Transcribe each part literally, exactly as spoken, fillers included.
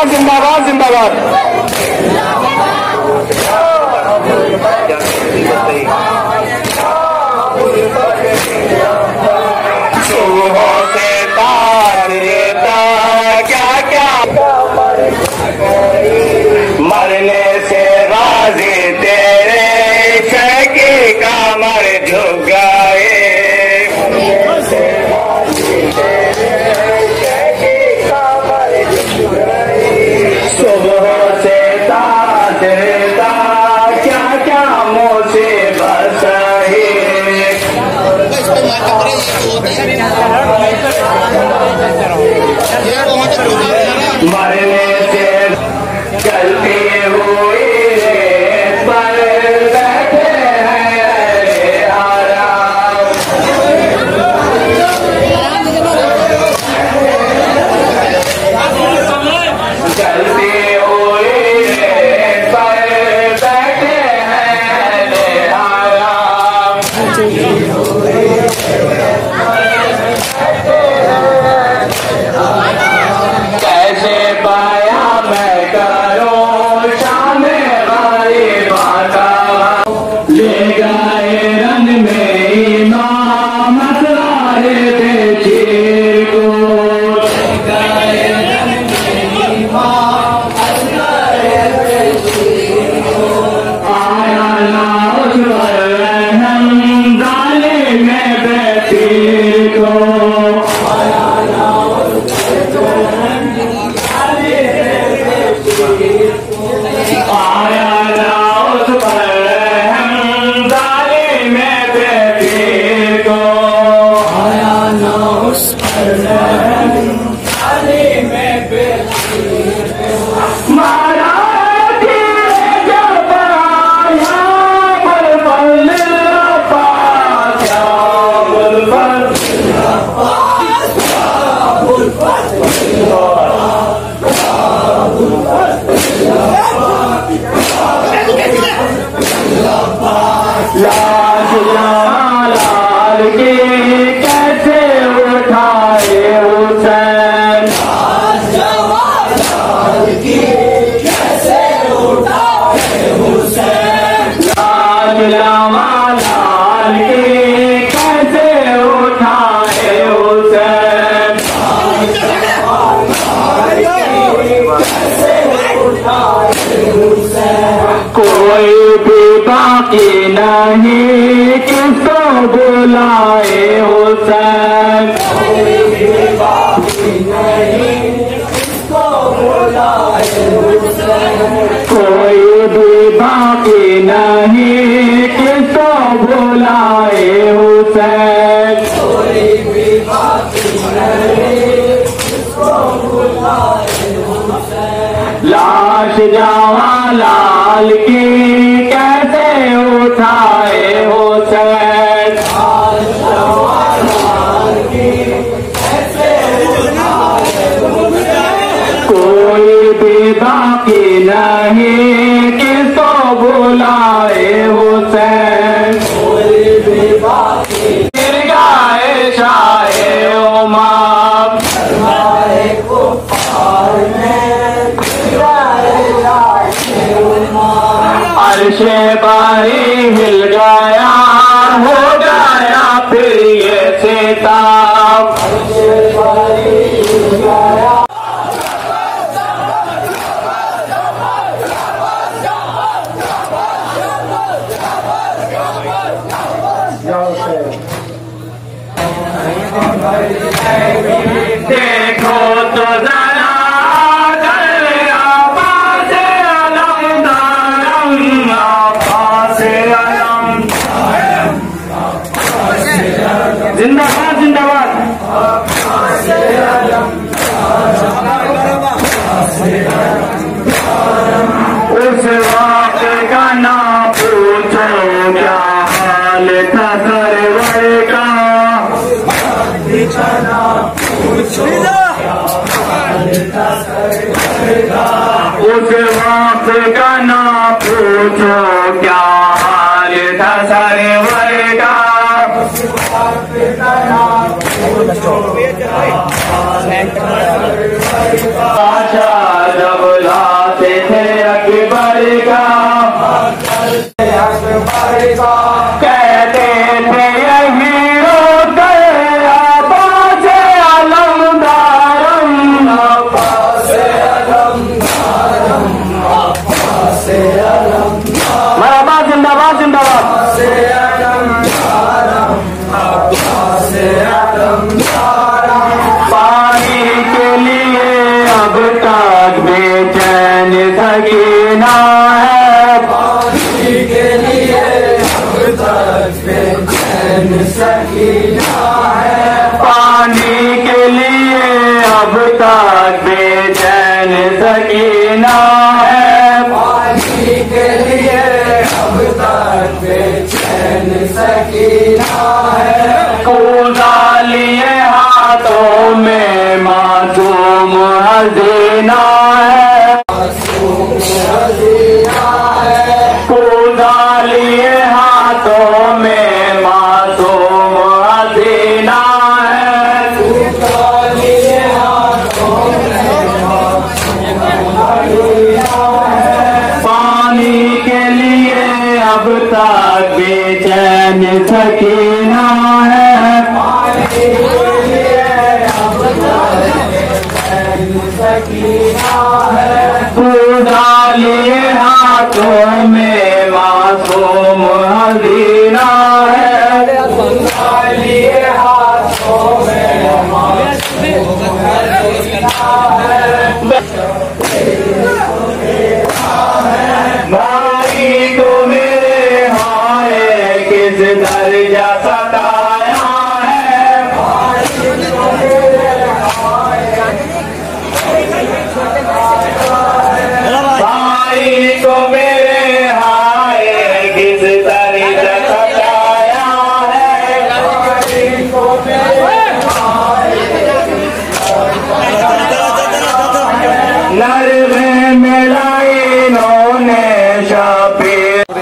जिंदाबाद जिंदाबाद। सुबह से तार देता क्या क्या मरने से राजी तेरे शकी कमर झुक गए। सुबह से तार देता क्या क्या मुसीबत है मरने से चलती हुई पर बैठे हैं आराम। चलती हुई पर बैठे हैं आराम। कैसे पाया मैं करूं शाम वाली बाता ले गए रन में इमाम असरारे थे चीर को। ले गए रन में इमाम असरारे थे चीर को। आया ना उस रहम डाले में बेतीर को। आया ना उस आया ना उस पर हम डाले में बेतीर को। आया ना उस पर हम डाले में बेतीर को। मारा लाल लाल के कैसे उठाए हुसैन। लाल की कैसे उठाए हुसैन। लाल लाल के कैसे उठाए हुसैन। कैसे उठाए हुसैन। कोई भी बाकी नहीं किसको बुलाए हुसैन। कोई भी बाकी नहीं किसको बुलाए हुसैन। कोई भी बाकी नहीं किसको बुलाए हुसैन। कोई भी बाकी नहीं किसको बुलाए हुसैन। लाश जवालाल की कैसे उठाए हुसैन। लाश जवालाल की कैसे उठाए हुसैन। कोई भी बाकी नहीं किसको बुलाए हुसैन। कोई भी बाकी गिर गए शाहे उमर। को पार में अर्शे बारी हिल गया हो गया फिर ये सिताब। अर्शे बारी हिल गया। देखो तो जरा जिंदाबाद जिंदाबाद। उस वक्त का ना पूछो क्या हाल था सरवर का। उस वक्त का ना पूछो क्या हाल था सरवर का। आशा जब लाते थे अकबर का, कहते थे यही होते अब्बास अलमदारम, अब्बास अलमदारम, अब्बास अलमदारम, मरहबा जिंदाबाद जिंदाबाद, अब्बास अलमदारम। पानी के लिए अब तक बेचैन सकीना है, पानी के लिए अब तक बेचैन सकीना है, पानी के लिए अब तक बेचैन सकीना है, पानी के लिए अब तक बेचैन सकीना है। कूदा लिए हाथों में मासूम हसीना है, मासूम हसीना है, कूदा लिए हाथों में मासूम हसीना है, कूदा लिए हाथों में मासूम हसीना है। पानी के लिए अब तक बेचैन सकीना है, पानी के लिए अब तक बेचैन सकीना है, कूदा लिए हाथों में मासूम हसीना है, कूदा लिए हाथों में मासूम हसीना है। भाई को मेरे हाय किस दर्जा सताया है, भाई को मेरे हाय, भाई को मेरे हाय किस दर्जा सताया है, भाई को मेरे हाय नरमे मेरा इन्होंने शाबी,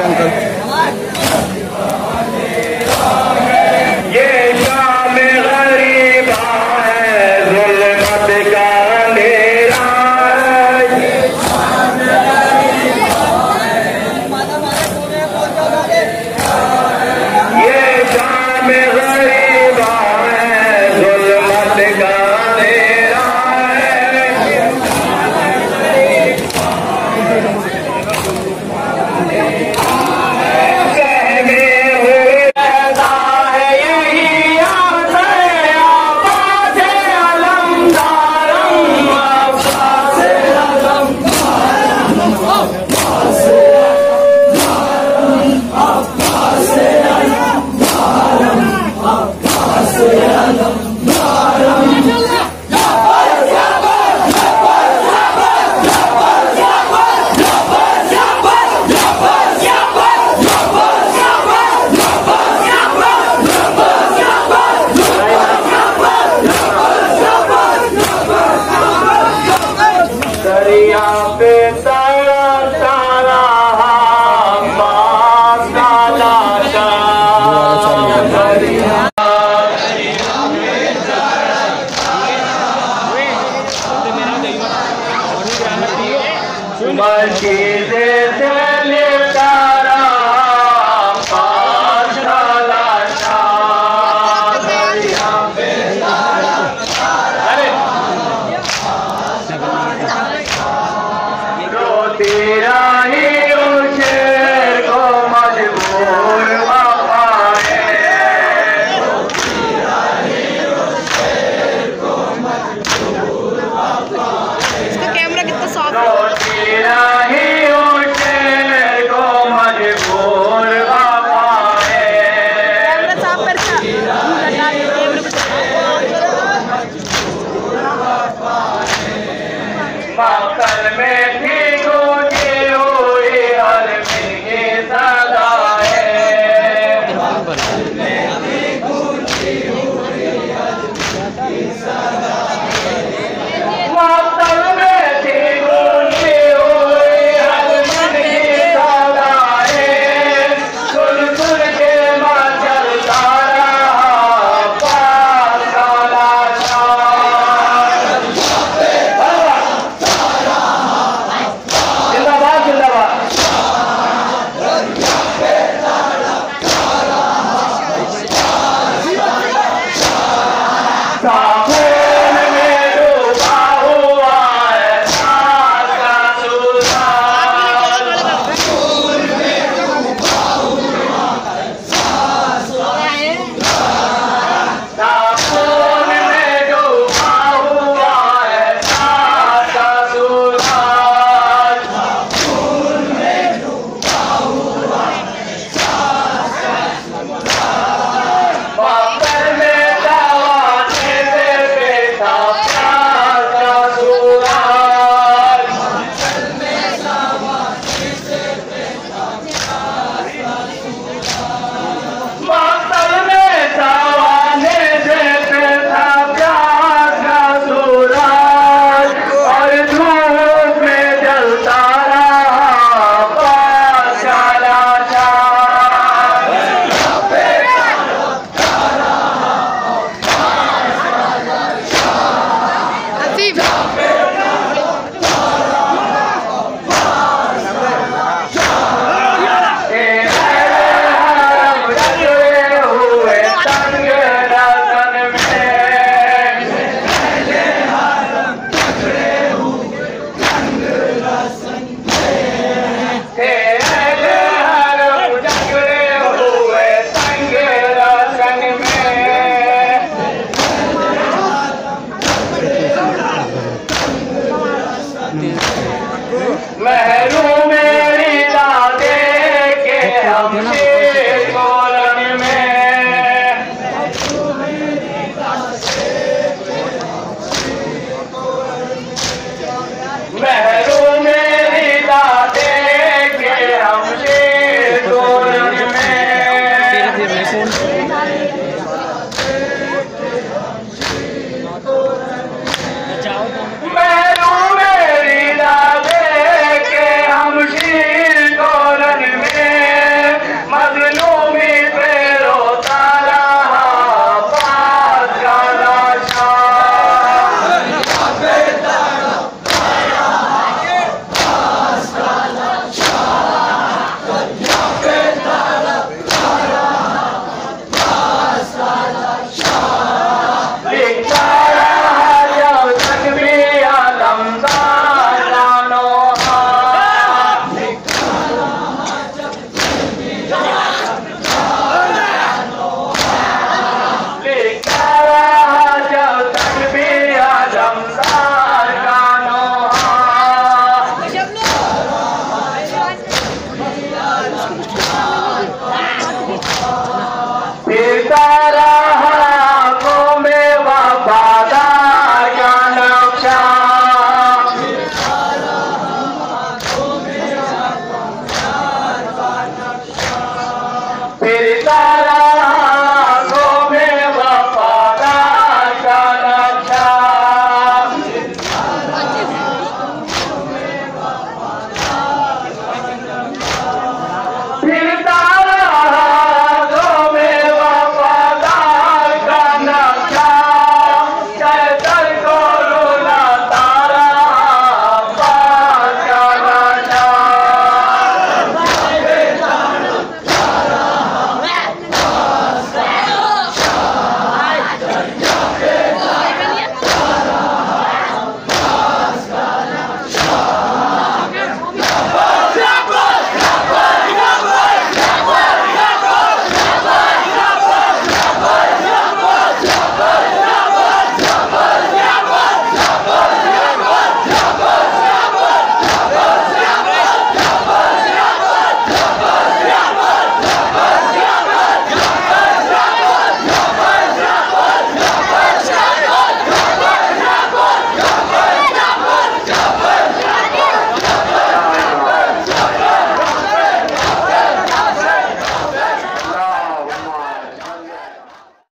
ये शाम गरीबा है जुल्मत का अंधेरा है, ये शाम गरीबा है, ये शाम गरीबा है जुल्मत का अंधेरा है, दरिया पे तैरता रहा अब्बास का लाशा, दरिया मस्जिदे से लेता रहा अब्बास का लाशा, दरिया पे रोती रही